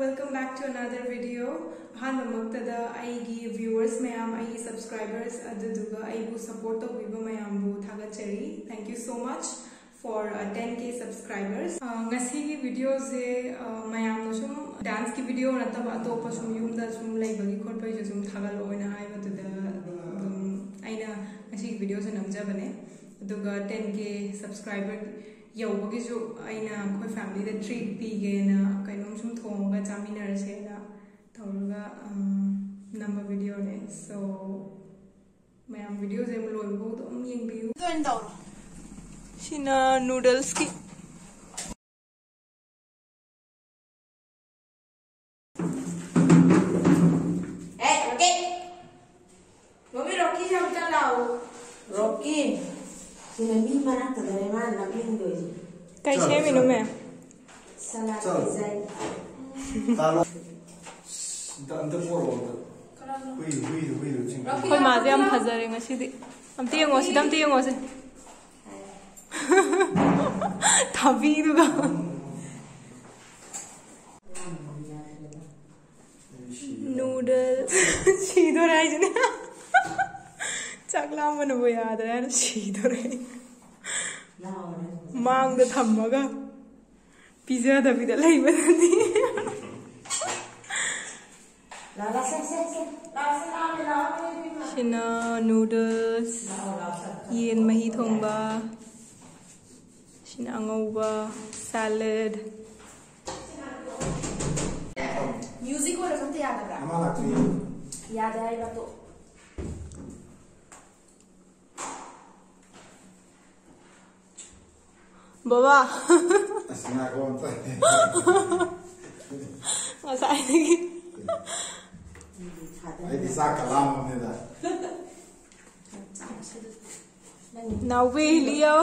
welcome back to another video. Hanmamaktada aigi viewers mayam ai subscribers aduduga aibu support tawbiba mayambu thagachari. Thank you so much for 10k subscribers. Ngasi gi video se mayam no sum dance ki video nataba atopa sum yumda sum laibagi khotpai sum thagal oina haibatuda aina ngasi gi video se namjabane aduga 10k subscriber yaubagisu aina khoi family da treat pigena kainom sum thonga chaminarase na tawga number video ne so mayam video je loi bo dom yengbiu join daw sina noodles ki okay mami Rocky jam chalao Rocky sina mi mana kadare man namin doji kai se minu me salad design talo anda poro hui ching khoi ma je am phajare ngasi di am tiengo se thabi duga noodles sido rai jne chakla man bo yaad ra sido rai mang da thammaga pizza da bida lai badani la Shina noodles yen mahi thongba shina angauba salad music ko ramte yaad ra amala tu yaad aayega to baba asna konta masai lagi ai bisa kalam ne da now we leo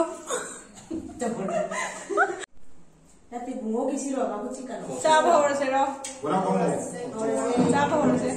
tapi bungo ki siro ba ku chikano cha bhor se ro bora komo cha bhor se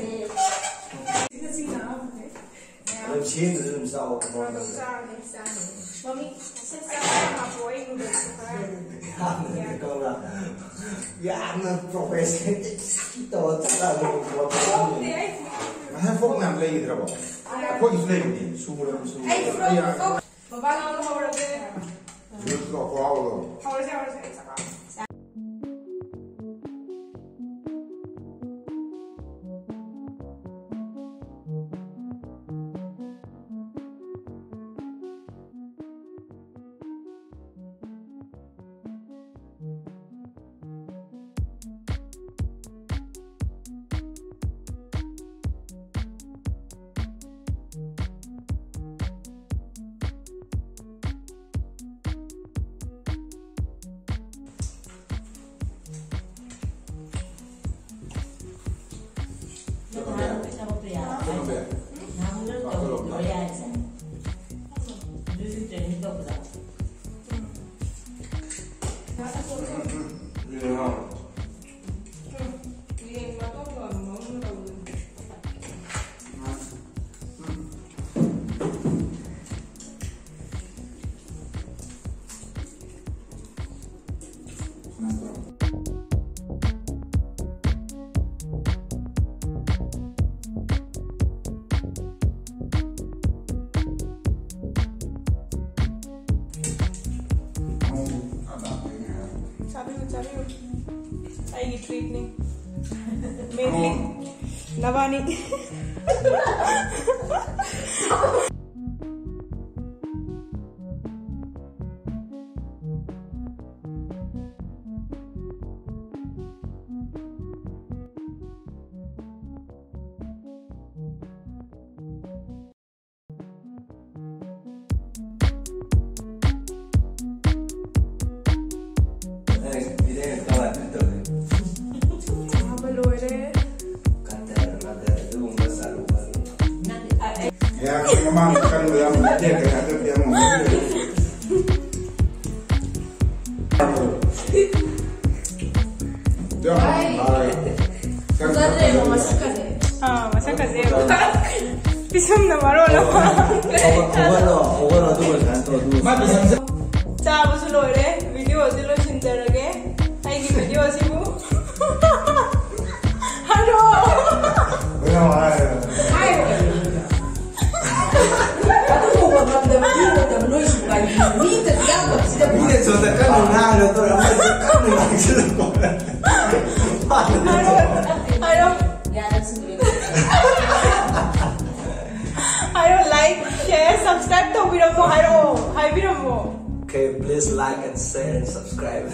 lam chen de zum sao ko mami se sa ma boy noodles ko la ya na professor to ta la lo ko ma phok nam le idra ba ko is le ni su ya baba na bhor se yo ko ko bhor se I treat me mainly Navani ya memang kan yang dia kata dia mau dia masak kaze pisum na maro la 오버로 두고 잔또 두고 자 무슨 노래 비디오 어디로 신들게 아이기 비디오 시고 미드 야고 진짜 미래 저다 깐는 나를 또 깐는 당신을 거라. 야나 친구들 하이로 like, share, subscribe to 비라모 하이로 하이 비라모. Okay, please like and share and subscribe.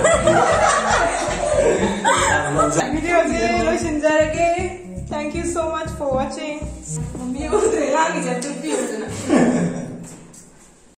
비디오지 로신자르게. Thank you so much for watching. 미우들 향이 제일 삐우들